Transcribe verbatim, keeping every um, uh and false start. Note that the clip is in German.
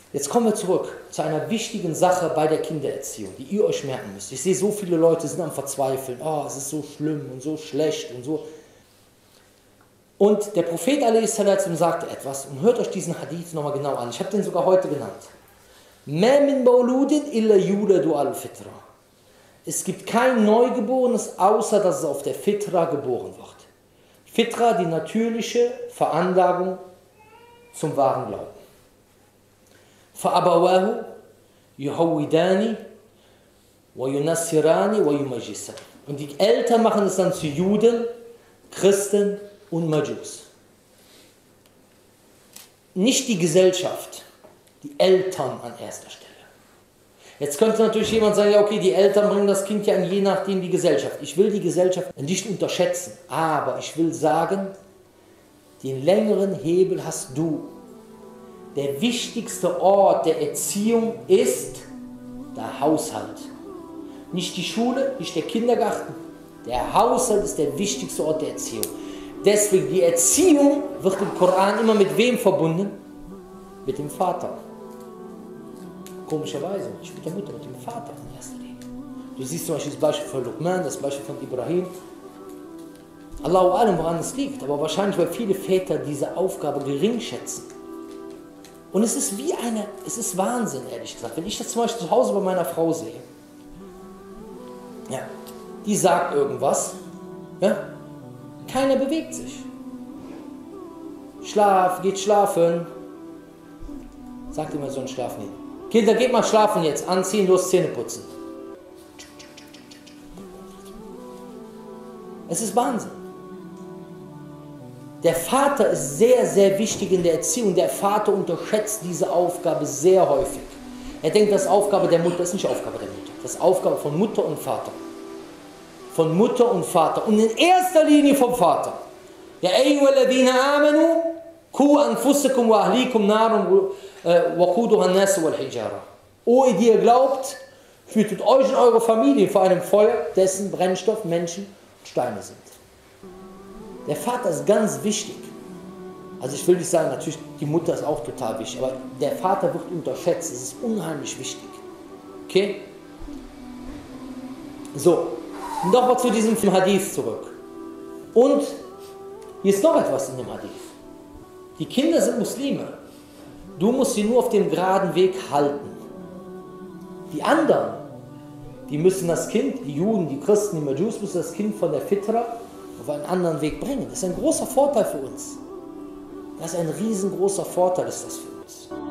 Jetzt kommen wir zurück zu einer wichtigen Sache bei der Kindererziehung, die ihr euch merken müsst. Ich sehe, so viele Leute sind am Verzweifeln. Oh, es ist so schlimm und so schlecht und so. Und der Prophet a s. sagte etwas, und hört euch diesen Hadith nochmal genau an. Ich habe den sogar heute genannt. مَا مِن مَوْلُودٍ إِلَّا يُولَدُ عَلَى الْفِطْرَةِ. Es gibt kein Neugeborenes, außer dass es auf der Fitra geboren wird. Fitra, die natürliche Veranlagung zum wahren Glauben. فَأَبَوَاهُ يُهَوِّدَانِ وَيُنَسِّرَانِ وَيُمَجِّسَانِ. Und die Eltern machen es dann zu Juden, Christen und Majus. Nicht die Gesellschaft, die Eltern an erster Stelle. Jetzt könnte natürlich jemand sagen, ja okay, die Eltern bringen das Kind ja in je nachdem die Gesellschaft. Ich will die Gesellschaft nicht unterschätzen, aber ich will sagen, den längeren Hebel hast du. Der wichtigste Ort der Erziehung ist der Haushalt. Nicht die Schule, nicht der Kindergarten. Der Haushalt ist der wichtigste Ort der Erziehung. Deswegen, die Erziehung wird im Koran immer mit wem verbunden? Mit dem Vater. Komischerweise, nicht mit der Mutter, mit dem Vater in erster Linie. Du siehst zum Beispiel das Beispiel von Luqman, das Beispiel von Ibrahim. Allahu alam, woran es liegt, aber wahrscheinlich, weil viele Väter diese Aufgabe gering schätzen. Und es ist wie eine, es ist Wahnsinn, ehrlich gesagt. Wenn ich das zum Beispiel zu Hause bei meiner Frau sehe, ja, die sagt irgendwas, ja, keiner bewegt sich. Schlaf, geht schlafen. Sagt immer so ein Schlafen hin. Kinder, geht mal schlafen jetzt, anziehen, los, Zähne putzen. Es ist Wahnsinn. Der Vater ist sehr, sehr wichtig in der Erziehung. Der Vater unterschätzt diese Aufgabe sehr häufig. Er denkt, das ist Aufgabe der Mutter, das ist nicht Aufgabe der Mutter. Das ist Aufgabe von Mutter und Vater. Von Mutter und Vater. Und in erster Linie vom Vater. Ja, ayyuhalladhina amanu, ku anfusakum wa ahlikum narum waquduha an-nas wal hijara. O ihr, die ihr glaubt, hütet euch und eure Familie vor einem Feuer, dessen Brennstoff Menschen und Steine sind. Der Vater ist ganz wichtig. Also ich will nicht sagen, natürlich die Mutter ist auch total wichtig, aber der Vater wird unterschätzt. Es ist unheimlich wichtig. Okay? So, nochmal zu diesem Hadith zurück. Und hier ist noch etwas in dem Hadith. Die Kinder sind Muslime. Du musst sie nur auf dem geraden Weg halten. Die anderen, die müssen das Kind, die Juden, die Christen, die Majus, müssen das Kind von der Fitra auf einen anderen Weg bringen. Das ist ein großer Vorteil für uns. Das ist ein riesengroßer Vorteil, ist das für uns.